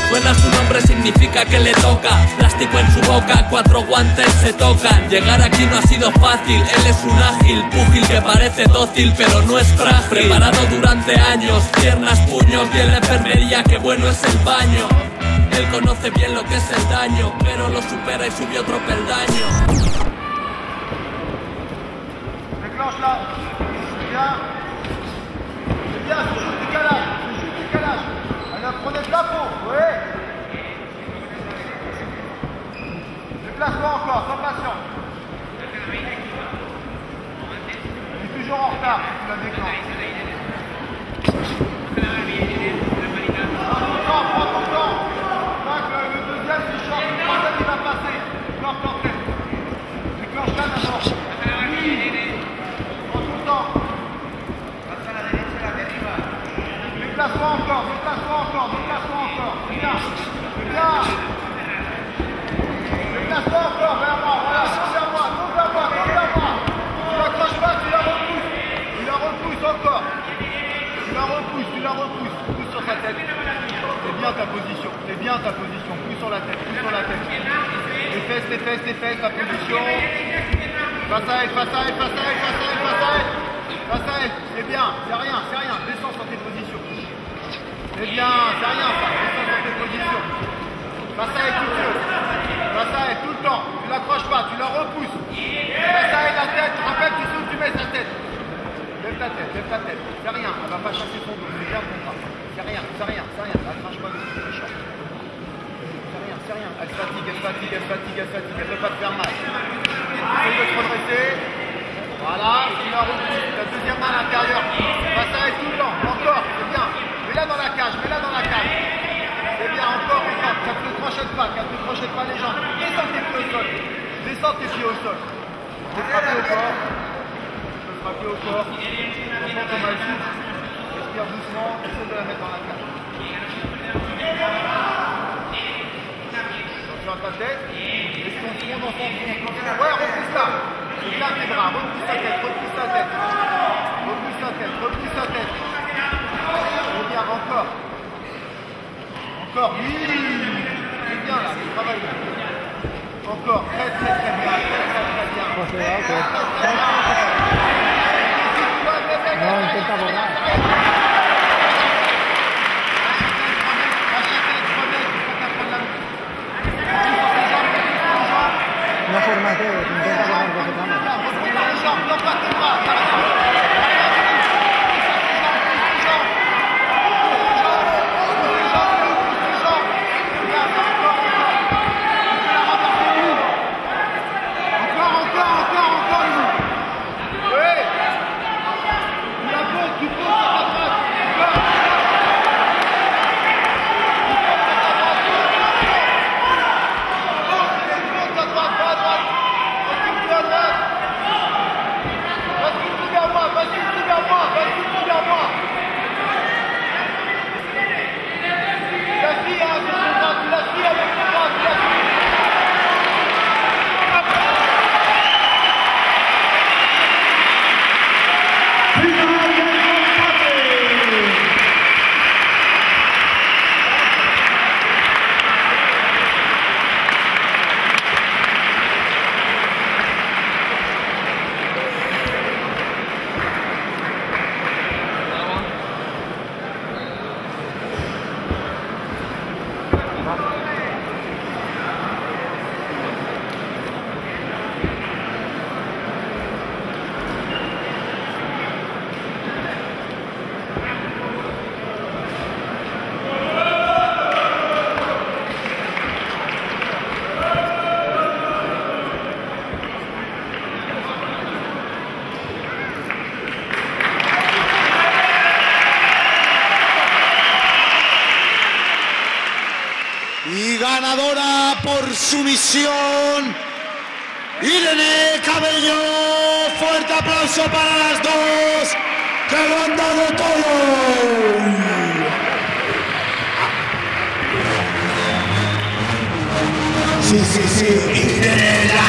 Suena su nombre significa que le toca. Plástico en su boca, 4 guantes se tocan. Llegar aquí no ha sido fácil, él es un ágil púgil que parece dócil pero no es frágil. Preparado durante años, piernas, puños y en la enfermería qué bueno es el baño. Él conoce bien lo que es el daño, pero lo supera y subió otro peldaño. Déclenche là. C'est bien. C'est bien, c'est juste décalage. C'est juste décalage. Allez, prenez le plafond. Oui. Déplace-toi encore, sois patient. Il est toujours en retard, tu la déclenches. Prends ton temps. Le deuxième, c'est short. Le troisième, il va passer. Déclenche l'entrée. Déclenche là d'abord. Prends ton temps. Déplace-toi encore, déplace-toi encore, déplace-toi encore. C'est bien. C'est bien. Déplace-toi encore vers moi. Voilà, tourne vers moi, tourne vers moi, tourne vers moi. Tu l'accroches pas, tu la repousses. Tu la repousses encore. Tu la repousses, tu la repousses. Pousse sur sa tête. C'est bien ta position. C'est bien ta position. Pousse sur la tête, pousse sur la tête. Les fesses, ta position. Face à elle, face à elle, face à elle, face à elle, face à elle. Face à elle, c'est bien, c'est rien, c'est rien. Descends sur tes positions. C'est bien, c'est rien ça. Descends sur tes positions. Face à elle tout seul. Face à elle tout le temps. Tu l'accroches pas, tu la repousses. Face à elle la tête, rappelle, tu sais où tu mets sa tête. Lève ta tête, lève ta tête. C'est rien, elle va pas chasser son dos. C'est bien ton bras. C'est rien, c'est rien, c'est rien. Elle crache pas dessus, c'est chiant. C'est rien, c'est rien. Elle fatigue, elle fatigue, elle fatigue, elle fatigue. Elle veut pas te faire mal. Essaye de te redresser. Voilà, tu la repousses. La deuxième main à l'intérieur. Face à elle tout le temps. Encore, c'est bien. Mets-la dans la cage, mets-la dans la cage. C'est bien, encore, encore. Qu'elle ne te crochette pas, qu'elle ne te crochette pas les jambes. Descends tes pieds au sol. Descends tes pieds au sol. Tu peux frapper au corps. Tu peux frapper au corps. Prends ton mal souffle. Respire doucement. Essaie de la mettre dans la cage. Attention à ta tête. Laisse ton front dans son front. Ouais, repousse-la. C'est bien tes bras. Repousse sa tête, repousse sa tête. Repousse sa tête, repousse sa tête. Bien, encore. Encore, oui. C'est bien là, tu travailles là. Encore, très bien, très bien. No, intenta borrar. No formateo, intenta borrar por su cama. Ganadora por sumisión, Irene Cabello. Fuerte aplauso para las dos, que lo han dado todo. Sí, Irene.